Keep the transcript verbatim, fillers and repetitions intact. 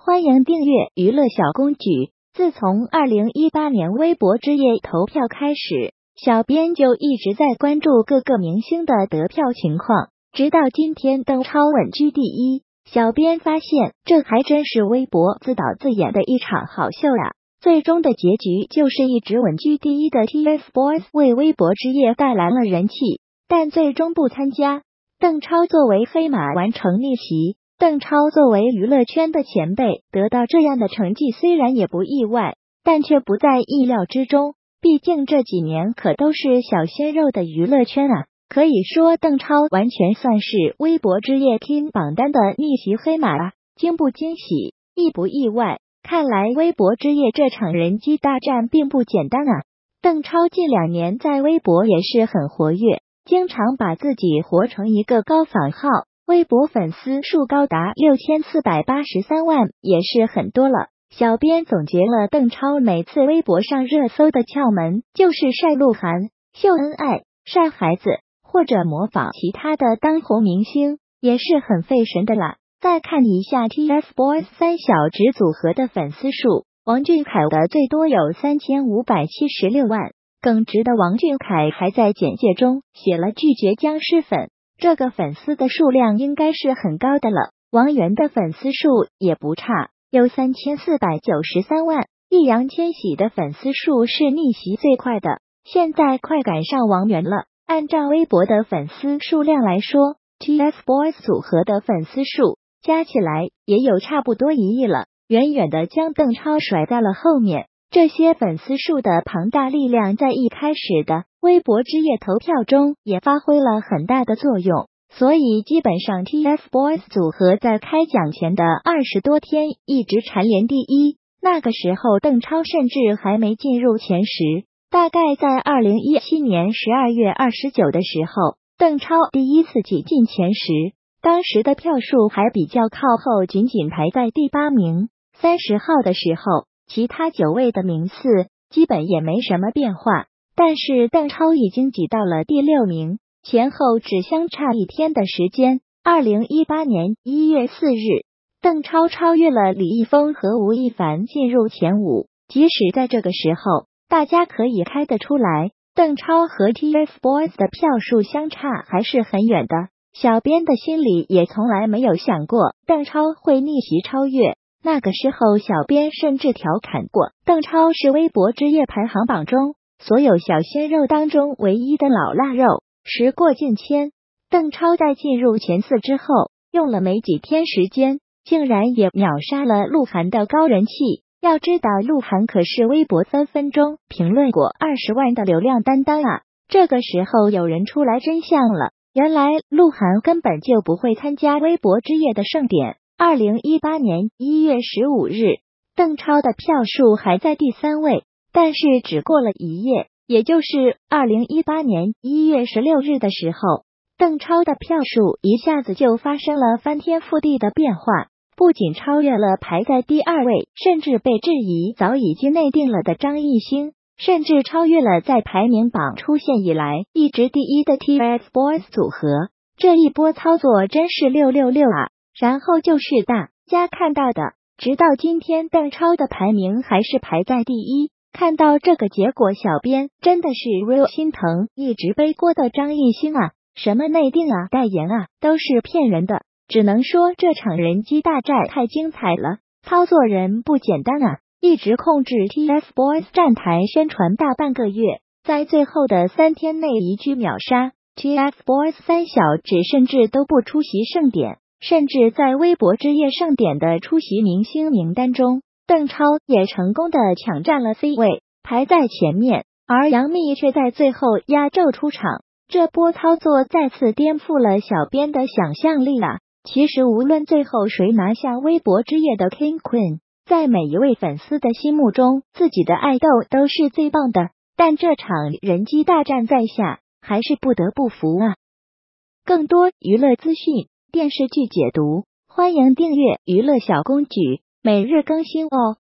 欢迎订阅娱乐小公举。自从二零一八年微博之夜投票开始，小编就一直在关注各个明星的得票情况，直到今天邓超稳居第一。小编发现，这还真是微博自导自演的一场好秀啊！最终的结局就是一直稳居第一的 T F BOYS 为微博之夜带来了人气，但最终不参加。邓超作为黑马完成逆袭。邓超作为娱乐圈的前辈，得到这样的成绩虽然也不意外，但却不在意料之中。毕竟这几年可都是小鲜肉的娱乐圈啊，可以说邓超完全算是微博之夜 King 榜单的逆袭黑马啊！惊不惊喜，意不意外？看来微博之夜这场人机大战并不简单啊！邓超近两年在微博也是很活跃，经常把自己活成一个高仿号。微博粉丝数高达六千四百八十三万，也是很多了。小编总结了邓超每次微博上热搜的窍门，就是晒鹿晗、秀恩爱、晒孩子，或者模仿其他的当红明星，也是很费神的啦。再看一下 T F BOYS 三小只组合的粉丝数，王俊凯的最多有三千五百七十六万，更值得王俊凯还在简介中写了拒绝僵尸粉。这个粉丝的数量应该是很高的了。王源的粉丝数也不差，有三千四百九十三万。易烊千玺的粉丝数是逆袭最快的，现在快赶上王源了。按照微博的粉丝数量来说 ，T F BOYS 组合的粉丝数加起来也有差不多一亿了，远远的将邓超甩在了后面。这些粉丝数的庞大力量在一开始的微博之夜投票中也发挥了很大的作用，所以基本上 T F BOYS 组合在开奖前的二十多天一直蝉联第一。那个时候邓超甚至还没进入前十，大概在二零一七年十二月二十九的时候，邓超第一次挤进前十，当时的票数还比较靠后，仅仅排在第八名。三十号的时候，其他九位的名次基本也没什么变化，但是邓超已经挤到了第六名，前后只相差一天的时间。二零一八年一月四日，邓超超越了李易峰和吴亦凡进入前五。即使在这个时候，大家可以开得出来，邓超和 T F BOYS 的票数相差还是很远的。小编的心里也从来没有想过邓超会逆袭超越。那个时候，小编甚至调侃过，邓超是微博之夜排行榜中所有小鲜肉当中唯一的老腊肉。时过境迁，邓超在进入前四之后，用了没几天时间，竟然也秒杀了鹿晗的高人气。要知道，鹿晗可是微博分分钟评论过二十万的流量担当啊！这个时候有人出来真相了，原来鹿晗根本就不会参加微博之夜的盛典。二零一八年一月十五日，邓超的票数还在第三位，但是只过了一夜，也就是二零一八年一月十六日的时候，邓超的票数一下子就发生了翻天覆地的变化，不仅超越了排在第二位，甚至被质疑早已经内定了的张艺兴，甚至超越了在排名榜出现以来一直第一的 T F BOYS 组合。这一波操作真是六六六啊！然后就是大家看到的，直到今天邓超的排名还是排在第一。看到这个结果，小编真的是 real 心疼一直背锅的张艺兴啊，什么内定啊、代言啊，都是骗人的。只能说这场人机大战太精彩了，操作人不简单啊，一直控制 T F BOYS 站台宣传大半个月，在最后的三天内一举秒杀 T F BOYS 三小只，甚至都不出席盛典。甚至在微博之夜盛典的出席明星名单中，邓超也成功的抢占了 C 位，排在前面，而杨幂却在最后压轴出场。这波操作再次颠覆了小编的想象力啊！其实无论最后谁拿下微博之夜的 King Queen， 在每一位粉丝的心目中，自己的爱豆都是最棒的。但这场人机大战在下，还是不得不服啊！更多娱乐资讯、电视剧解读，欢迎订阅娱乐小公举，每日更新哦。